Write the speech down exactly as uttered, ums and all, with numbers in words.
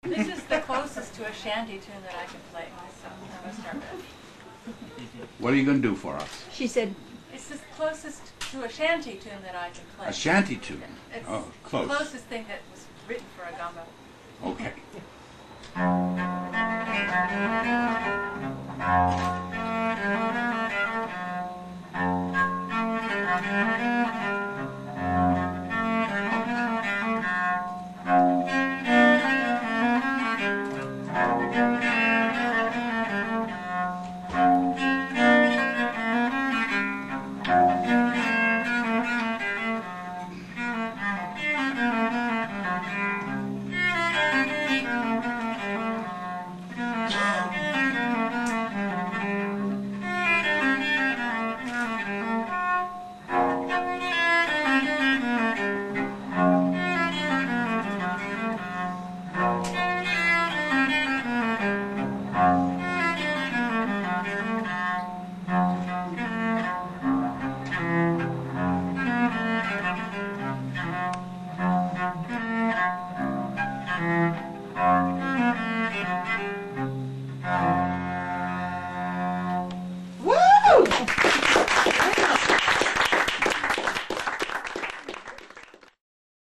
This is the closest to a shanty tune that I can play, so I'm going to start with. What are you going to do for us? She said, It's the closest to a shanty tune that I can play. A shanty tune? It's Oh, close. the closest thing that was written for a gumbo. Okay.